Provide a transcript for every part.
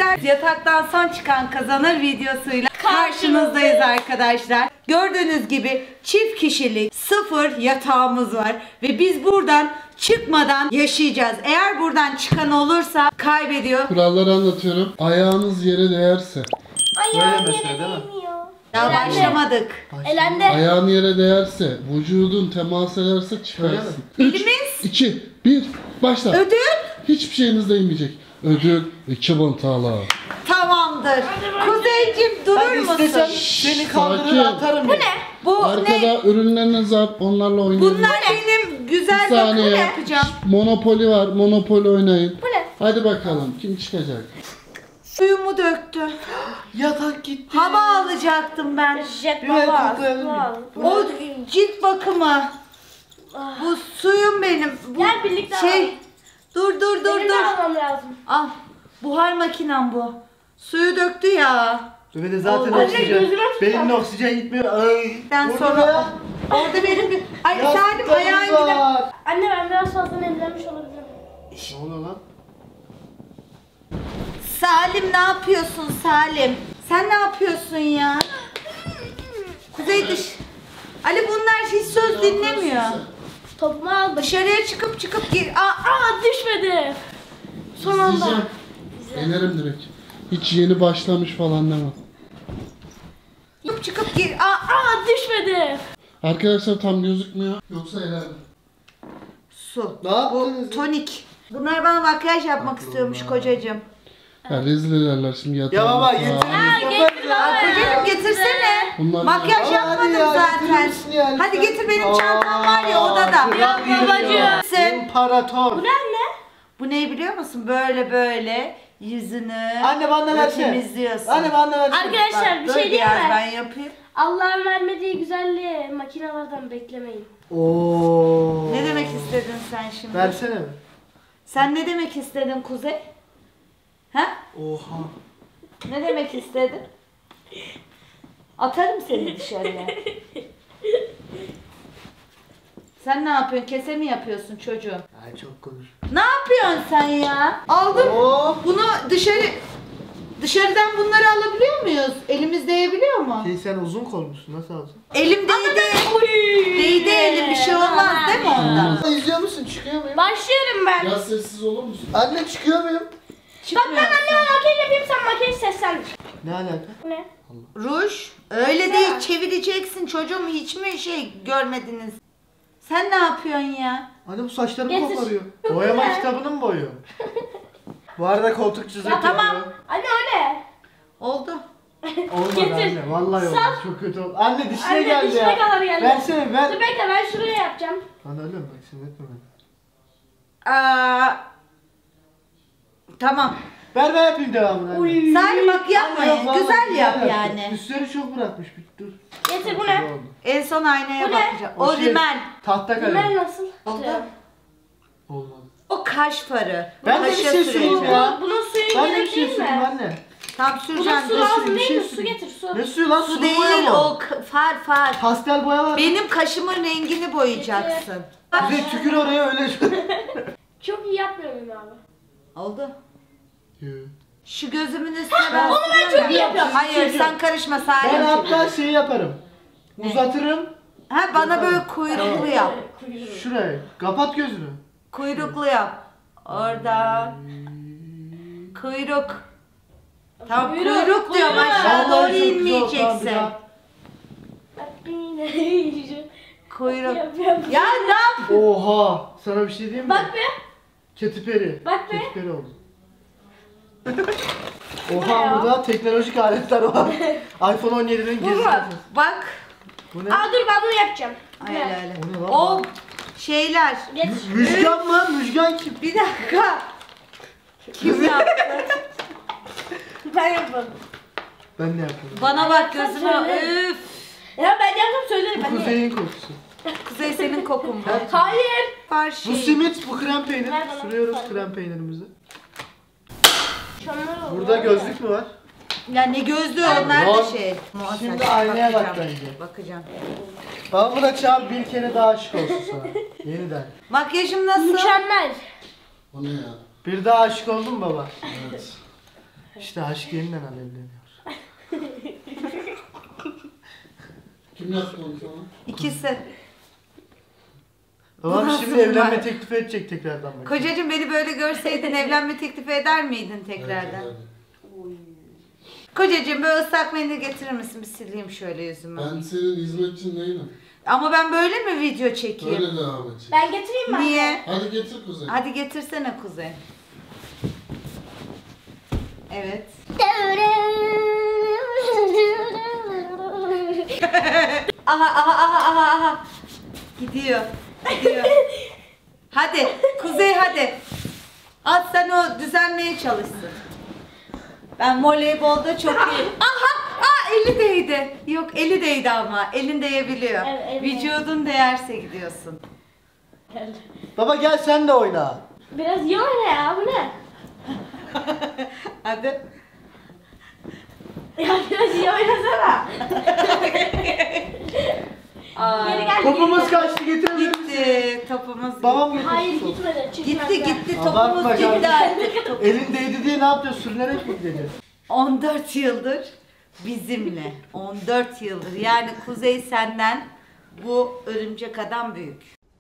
Beyler, yataktan son çıkan kazanır videosuyla karşınızdayız arkadaşlar. Gördüğünüz gibi çift kişilik 0 yatağımız var ve biz buradan çıkmadan yaşayacağız. Eğer buradan çıkan olursa kaybediyor. Kuralları anlatıyorum. Ayağınız yere değerse. Ayağım yere değmiyor. Daha başlamadık. Elendi. Ayağın yere değerse, vücudun temas ederse çıkarsın. 3, Elimiz. 2, 1, başla. Ödül. Hiçbir şeyiniz değmeyecek. Ödül 2.000 TL. Tamamdır. Kuzeyciğim durur musun? Seni kaldırır atarım. Bu ne? Bu Arkada ne? ürünleriniz var, onlarla oynayın. Bunlar benim güzel Bir bakımı saniye. yapacağım. Monopoly var, Monopoly oynayın. Bu ne? Hadi bakalım, kim çıkacak? Suyumu döktü. Yatak gitti. Hava alacaktım ben. Jet Bir baba. koklayalım bir. O cilt bakımı. Bu suyum benim. Bu Gel birlikte şey. Dur dur dur Benim de dur. almam lazım. Al. Buhar makinem bu. Suyu döktü ya. Ve de zaten Anne, oksijen. gözüme tutma. Benim de oksijen gitmiyor. Ay. Ben Burada sonra ya. orada benim bir... Ay Salim Yastıklarımız ayağın gider. var. Anne ben biraz fazla nemlenmiş olabilirim. Ne oluyor lan? Salim ne yapıyorsun Salim? Sen ne yapıyorsun ya? Kuzey dış... Ali bunlar hiç söz dinlemiyor. Topumu aldım. Dışarıya çıkıp gir. Aa düşmedi. Son anda. İzleyeceğim. Elerim direkt. Hiç yeni başlamış falan deme. Çıkıp gir. Aa düşmedi. Arkadaşlar tam gözükmüyor. Yoksa elerim. Su. Ne yaptınız? Bu tonik. Bunlar bana makyaj yapmak istiyormuş kocacığım. Ya rezil ederler şimdi yatağa. Ya baba yatağa. getiriniz yaparız ya. Kocacığım getirsene. Bunlar Makyaj Baba, yapmadım hadi ya, zaten. getirir misin ya? Hadi getir benim çantam var ya odada. Kral babacığım. geliyor. İmparator. Bu ne anne? Bu ne biliyor musun? Böyle yüzünü Anne bana versene. temizliyorsun. Anne bana versene. Arkadaşlar bir Dur şey diyeyim biraz mi? ben yapayım. Allah'ın vermediği güzelliği makinelerden beklemeyin. Oo. Ne demek istedin sen şimdi? Versene mi? Sen ne demek istedin Kuzey? Ha? Oha. Ne demek istedin? Atarım seni dışarıya. Sen ne yapıyorsun? Kese mi yapıyorsun çocuğum? Ay çok konuş. Ne yapıyorsun sen ya? Aldım. Oo. Bunu dışarıdan bunları alabiliyor muyuz? Elimiz değebiliyor mu? Sen uzun kolmuşsun. Nasıl aldın? Elim değdi. Değdi elim, bir şey olmaz değil mi ondan? İzliyor musun? Çıkıyor muyum? Başlıyorum ben. Ya sessiz olur musun? Anne çıkıyor muyum? Bak ben anneme makyaj yapayım sen makyaj seslendir. Ne alaka? Bu ne? Ruj. Öyle değil, çevireceksin çocuğum, hiç mi şey görmediniz? Sen ne yapıyorsun ya? Anne bu saçlarımı Getir. koparıyor. Çok Boyama güzel. kitabını mı boyuyor? Bu arada koltuk çizik Ya tamam. yapıyor. Anne o ne? Oldu. Olmadı Getir. anne. Vallahi oldu. Sal. Çok kötü oldu. Anne dişine Anne geldi dişine ya. kadar geldi. Versene ver. Dur bekle ben şuraya yapacağım. Lan öyle mi? Bak şimdi etme beni. Tamam. Ver ben yapayım devamını anne. Salim bak Anne, yapmayın. yok, vallahi Güzel yap yaptı. yani. Üstleri çok bırakmış. Bir dur. Getir bu Çok ne? oldu. En son aynaya Bu ne? bakacağım. O şey, rimel. Tahta Bunlar kalem. nasıl? Oldu. Olmadı. O kaş farı. Ben de bir Kaşa şey süreceğim. söyleyeyim ya. Bunun suyu Ben de bir gerek şey değil söyleyeyim mi? anne. Tam Bunun süreceğim. su dur. lazım bir değil şey mi? Su söyleyeyim. getir su. Ne suyu lan? Su Sulu değil boya mı? o far. Pastel boya var. Benim kaşımın rengini boyayacaksın. Kuzey tükür oraya öyle. Çok iyi yapmıyor muyum abi? Oldu. Yo. Şu gözümün üstüne ben Onu ben çok iyi yapıyorum. Hayır sen karışma Ben Salim. hatta şeyi yaparım. Ne? Uzatırım. Ha bana böyle kuyruklu yap. Şuraya. Kapat gözünü. Kuyruklu yap. Orada. Kuyruk. Tamam kuyruk diyorum aşağı doğru Vallahi çok güzel oldu, tamam, bir inmeyeceksin. daha. Kuyruk. Yapıyorum. Ya ne yap? Oha. Sana bir şey diyeyim mi? Bak be. Ketiperi. Bak be. Ketiperi oldu. Oha burada teknolojik aletler var. iPhone 17'nin Bu mu? gizli kapısı. Bak. Bu ne? Aa dur ben bunu yapacağım. Öyle öyle. O ne lan? O şeyler. Getir. Müjgan mı? Müjgan kim? Bir dakika. Kim yaptı? Ben yapmadım. Ben ne yapıyorum? Bana bak Sen gözüme. söyle. Üf. Ya ben yapsam söylerim. Bu Ben de. kuzeyin kokusu. Kuzey senin kokun bu. Hayır. Var Bu şey. simit, bu krem peynir. Ver bana. Sürüyoruz Ver. krem peynirimizi. Şunlar oldu. Burada gözlük mü var? Ya ne gözlüğü onlar da Lan, şey. şimdi Muhakkak. aynaya bak Bakacağım. bence. Bakacağım. Ben buna çağır bir kere daha aşık olsun sana. Yeniden. Makyajım nasıl? Mükemmel. O ne ya? Bir daha aşık oldun mu baba? Evet. İşte aşk yeniden alevleniyor. Kim yaptı onu sana? İkisi. Babam Nasıl şimdi evlenme bunlar? teklif edecek tekrardan bak. Kocacığım beni böyle görseydin evlenme teklifi eder miydin tekrardan? Evet, Kocacığım böyle ıslak mendil getirir misin? Bir sileyim şöyle yüzümü. ben senin hizmetçin değilim. Ama ben böyle mi video çekeyim? Öyle devam edecek. Ben getireyim mi? Niye? Hadi getir Kuzey. Hadi getirsene Kuzey. Evet. Aha. Gidiyor. Hadi Kuzey hadi. At sen o düzenmeye çalışsın. Ben voleybolda çok iyi. Eli değdi. Yok eli değdi ama. Elin değebiliyor. Evet, eli Vücudun değerse gidiyorsun. Baba gel sen de oyna. Biraz iyi oyna ya, bu ne? Hadi. Ya biraz iyi oynasana. Geri gel. Topumuz kaçtı getirebilir misin? Gitti. Topumuz Babam gitti. Hayır getirsin. gitmedi. Çünkü Gitti. Abartma Topumuz gitti kardeşim. artık. Elin değdi diye ne yapıyorsun? Sürünerek mi gideceğiz? 14 yıldır bizimle. 14 yıldır. Yani Kuzey senden bu örümcek adam büyük.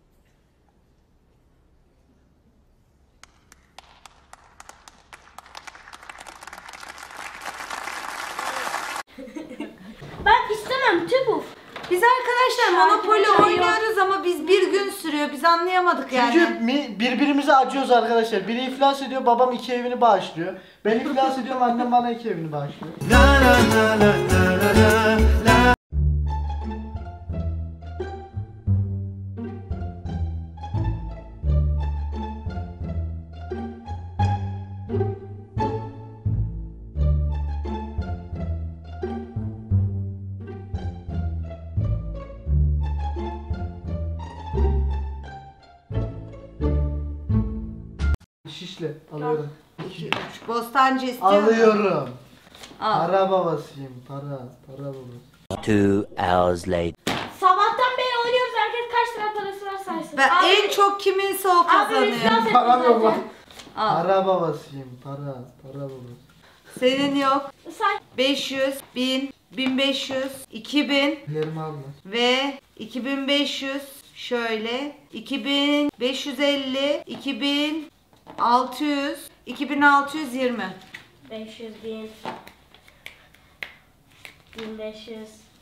Ben istemem tübuf. Biz arkadaşlar Monopoly Şarkı oynuyoruz ama biz bir gün sürüyor. Biz anlayamadık yani. Çünkü birbirimize acıyoruz arkadaşlar. Biri iflas ediyor, babam 2 evini bağışlıyor. Ben iflas ediyorum, annem bana 2 evini bağışlıyor. Şişle alıyorum. 2, 3. Bostancı istiyor musun? Alıyorum. Al. Para babasıyım. Para babası. 2 hours later. Sabahtan beri oynuyoruz, herkes kaç lira parası var saysın. Ben Abi, en çok kiminse o abi kazanıyor. iflas Param ettim yok lan. zaten. Al. Para babasıyım. Para babası. Senin yok. Say. 500, 1000, 1500, 2000 Ellerimi alma. ve 2500 şöyle 2550, 2600, 2620. 500 bin. 1500.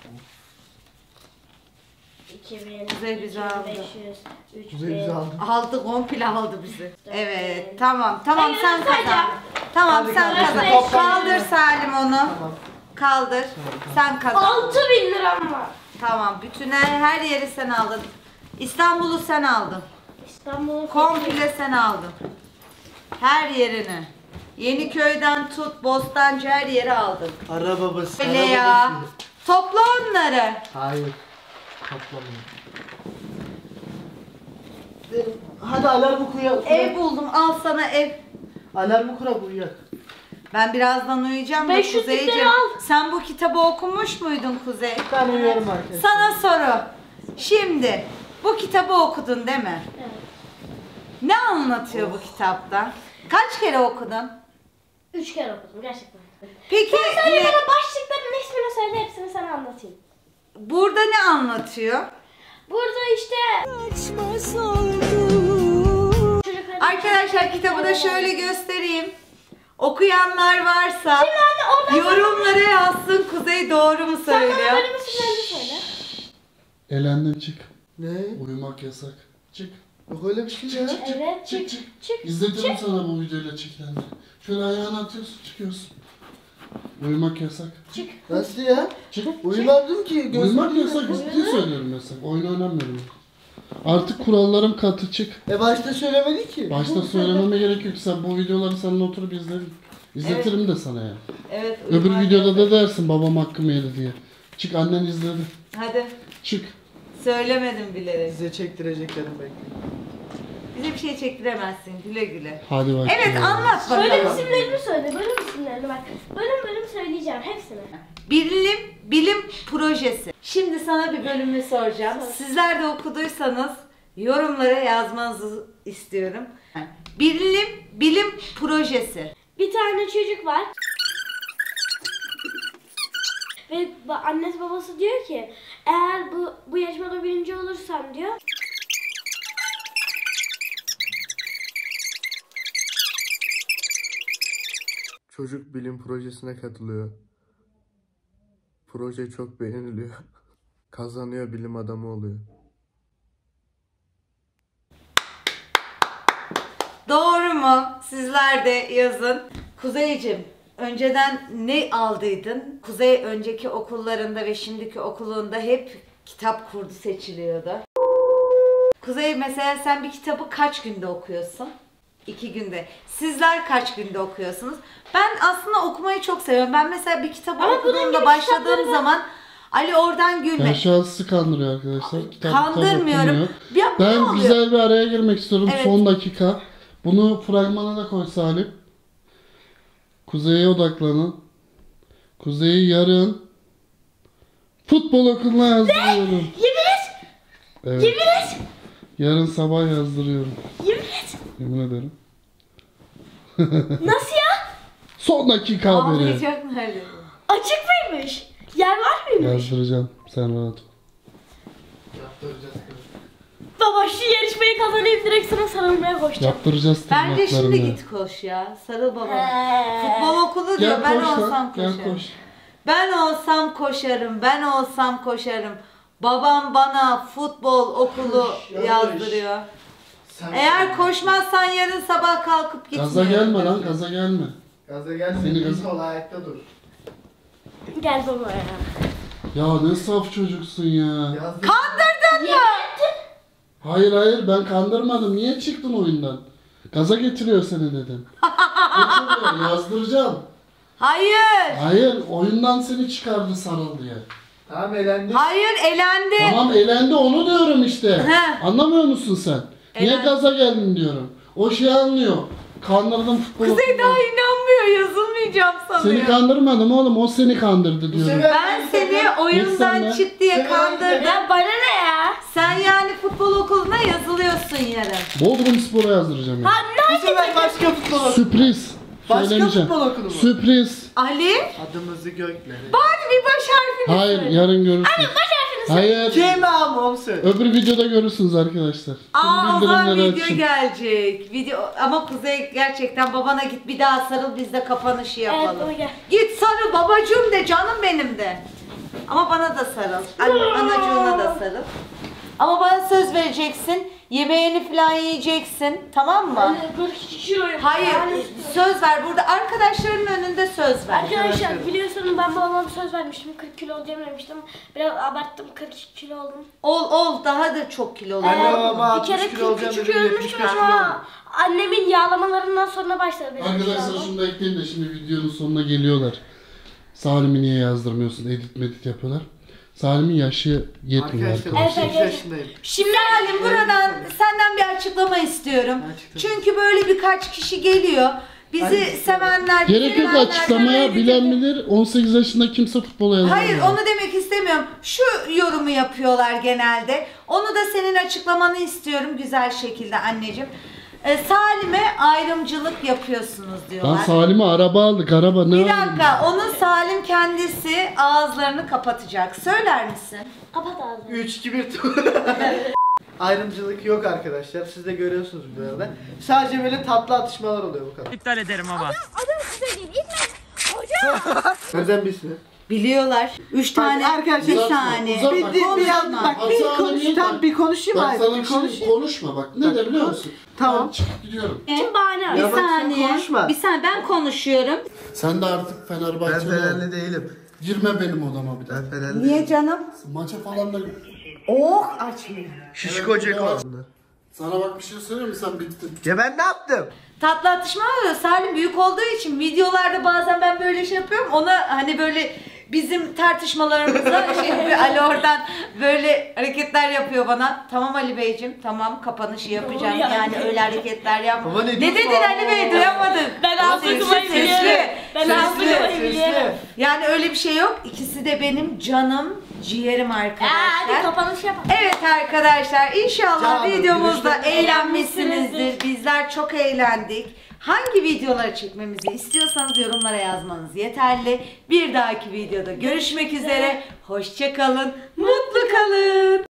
2000. Kuzey bizi aldı. 2500. Kuzey bizi 3000. aldı. Aldı komple aldı bizi. Evet tamam Hayır, sen sayacağım. kazan. Tamam Hadi sen kardeşim, kazan. topla Kaldır yine. Salim onu. Tamam. Kaldır. Sen kazan. 6000 liram var. Tamam bütün her yeri sen aldın. İstanbul'u sen aldın. İstanbul'un Komple sen aldın. Her yerini. Yeniköy'den tut Bostancı her yeri aldın. Para babası. Öyle para ya. babası. Topla onları. Hayır. Toplamıyorum. Hadi alarmı kuya. Ev buldum al sana ev. Alarmı kura uyuyak. Ben birazdan uyuyacağım da 500 Kuzeyciğim. lira al. Sen bu kitabı okumuş muydun Kuzey? Ben uyuyorum arkadaşlar. Sana soru. Şimdi bu kitabı okudun değil mi? Evet. Ne anlatıyor bu kitapta? Kaç kere okudun? 3 kere okudum gerçekten. Peki Söyle ne- bana başlıkların ismini söyle, hepsini sana anlatayım. burada ne anlatıyor? Burada işte Arkadaşlar kitabı da şöyle göstereyim. Okuyanlar varsa Şimdi anne oradan yorumlara yazsın Kuzey doğru mu sen bana söylüyor? bölüm isimlerini söyle. Elendin çık. Ne? Uyumak yasak. Çık. Yok öyle bir şey ya. Evet çık çık. İzletirim sana bu videoyla çekilenleri. Şöyle ayağını atıyorsun çıkıyorsun. Uyumak yasak. Nasıl ya? Çık. Uyumadım ki. Uyumak yasak. Uyumak. Ciddi söylüyorum yasak. Oyun oynamıyorum. Artık kurallarım katı çık. Başta söylemedi ki. Başta söylememe gerek yok. Sen bu videoları seninle oturup izlerim. İzletirim de sana ya. Evet. Öbür uyumak videoda yasak. da dersin babam hakkımı yedi diye. Çık annen izledi. Hadi. Çık. Söylemedim bilerek. Size çektireceklerim bekliyorum. Bize bir şey çektiremezsin güle güle. Hadi bakayım. Evet anlat Bölüm bakalım. isimlerini söyle, bölüm isimlerini bak. Bölüm söyleyeceğim hepsini. Bilim projesi. Şimdi sana bir bölümü soracağım. Sizler de okuduysanız yorumlara yazmanızı istiyorum. Bilim projesi. Bir tane çocuk var. Ve annesi babası diyor ki eğer bu yarışmada birinci olursam diyor. Çocuk bilim projesine katılıyor. Proje çok beğeniliyor. Kazanıyor, bilim adamı oluyor. Doğru mu? Sizler de yazın. Kuzeyciğim, önceden ne aldıydın? Kuzey önceki okullarında ve şimdiki okulunda hep kitap kurdu seçiliyordu. Kuzey, mesela sen bir kitabı kaç günde okuyorsun? 2 günde. Sizler kaç günde okuyorsunuz? Ben aslında okumayı çok seviyorum. Ben mesela bir kitabı okuduğumda, başladığım zaman Ali oradan gülme. Ben şahsı kandırıyor arkadaşlar. Kandırmıyorum. Ya, ne Ben oluyor? güzel bir araya girmek istiyorum. Evet. Son dakika. Bunu fragmana da koy Salim. Kuzey'e odaklanın. Kuzey'i yarın futbol okuluna yazdırıyorum. Yemin et! Evet. Yemin et! Yarın sabah yazdırıyorum. Yemin et! Yemin ederim. Nasıl ya? Son dakika haberi. Ağlayacak mı Ali? Açık mıymış? Yer var mıymış? Yazdıracağım. Sen rahat ol. Baba şu yarışmayı kazanayım, direkt sana sarılmaya koşacağım. Yaptıracağız Bence şimdi tırnaklarını. git koş ya. Sarıl babana. He. Futbol okulu diyor. Gel Ben koş lan, olsam gel koşarım. koş. Ben olsam koşarım. Ben olsam koşarım. Babam bana futbol okulu yazdırıyor. Eğer koşmazsan yarın sabah kalkıp gitmiyorum. Gaza gelme lan, gaza gelme. Gaza gelme. Seni Seni gaza- ol, ayakta dur. Gel baba ya. Ya ne saf çocuksun ya. Kandırdın mı? Hayır hayır, ben kandırmadım. Niye çıktın oyundan? Gaza getiriyor seni dedim. Getiriyor, yazdıracağım. Hayır. Hayır, oyundan seni çıkardı sarıl diye. Tamam elendi. Hayır, elendi. Tamam elendi, onu diyorum işte. He. Anlamıyor musun sen? Niye Elendi. gaza geldin diyorum. O şey anlıyor. Kandırdım futbolu. Kuzey daha inanmıyor. Yazılmayacağım Seni sanıyor. kandırmadım oğlum, o seni kandırdı diyorum. sefer- Ben seni oyundan Sen de. çık diye kandırdım. Ya bana ne ya? Sen yani futbol okuluna yazılıyorsun yarın. Bodrum Spor'a yazdıracağım ya. Bu sefer başka futbol okulu. Sürpriz. Başka Söylemeyeceğim. futbol okulu mu? Sürpriz. Ali, Adımızı göklere. bari bir baş harfini Hayır, söyle. yarın görürsünüz. Hayır. Cem abi onu söyle. Öbür videoda görürsünüz arkadaşlar. Tüm Aa, o zaman bildirimleri video açın. gelecek. Video ama Kuzey gerçekten babana git bir daha sarıl, biz de kapanışı Evet yapalım. baba gel. Git sarıl babacığım de, canım benim de. Ama bana da sarıl. Anacığına da sarıl. Ama bana söz vereceksin. Yemeğini falan yiyeceksin. Tamam mı? 42 kiloyum. Hayır, Yani söz ver. Burada arkadaşlarının önünde söz ver. arkadaşlar biliyorsunuz ben babama bir söz vermiştim. 40 kilo olacağım demiştim. Biraz abarttım, 42 kilo oldum. Ol daha da çok kilo olur. Ben de babama Bir kere 60 kilo olacağım 43 dedim, kilo 75 olmuştum kilo ama oldum. annemin yağlamalarından sonra başladı benim Arkadaşlar kilom. şunu da ekleyin de şimdi videonun sonuna geliyorlar. Salim'i niye yazdırmıyorsun? Edit medit yapıyorlar. Salim'in yaşı yetmiyor Arkadaşlar arkadaşlar. 33 yaşındayım. Şimdi Halim, buradan senden bir açıklama istiyorum. Açıkla. Çünkü böyle birkaç kişi geliyor. Bizi Hadi. sevenler, bizi Gerek yok bilenler, açıklamaya, böyle bilen bilir. 18 yaşında kimse futbola yazmıyor. Hayır, onu demek istemiyorum. Şu yorumu yapıyorlar genelde. Onu da senin açıklamanı istiyorum güzel şekilde anneciğim. Salim'e ayrımcılık yapıyorsunuz Lan diyorlar. Salim'e araba aldık, araba ne Bir ayrımı? dakika, onun Salim kendisi ağızlarını kapatacak. Söyler misin? Kapat ağzını. 3 2 1 Ayrımcılık yok arkadaşlar. Siz de görüyorsunuz bu arada. Sadece böyle tatlı atışmalar oluyor bu kadar. İptal ederim baba. Neden bilsin? Biliyorlar. 3 tane, arkadaşlar, bir uzatma, saniye. uzatma. Bir Konuşma. bak bir Hatta konuş anlayayım tam bak. bir konuşayım Bak abi. sana Bir bir şey konuşayım. konuşma bak. Ne de biliyor musun? Tamam. Ben çıkıp gidiyorum. Kim bahane Bir Ya bak sen saniye. konuşma. Bir saniye, ben konuşuyorum. Sen de artık Fenerbahçe'de Ben Fenerli değilim. girme benim odama bir daha. Ben Fenerli Niye değilim. canım? Maça falan da... Oh, açmıyor. Şişko Ceko. Sana bak bir şey söyleyeyim mi? Sen bittin. Ya ben ne yaptım? Tatlı atışma oluyor. Salim büyük olduğu için videolarda bazen ben böyle şey yapıyorum. Ona hani böyle bizim tartışmalarımızda şimdi Ali oradan böyle hareketler yapıyor bana. Tamam Ali Beyciğim, tamam, kapanışı yapacağım. Yani öyle hareketler yapma. Baba ne Ne diyorsun? dedin Ali Bey, duyamadım. Ben ağzını Sesli, kıvayı sesli. biliyorum. Ben ağzını Sesli, kıvayı biliyorum. sesli. Yani öyle bir şey yok. İkisi de benim canım ciğerim Hadi arkadaşlar. kapanış yapalım. Evet arkadaşlar, inşallah Canım, videomuzda görüşmek üzere. eğlenmişsinizdir. Bizler çok eğlendik. Hangi videoları çekmemizi istiyorsanız yorumlara yazmanız yeterli. Bir dahaki videoda görüşmek üzere. Hoşça kalın, mutlu kalın.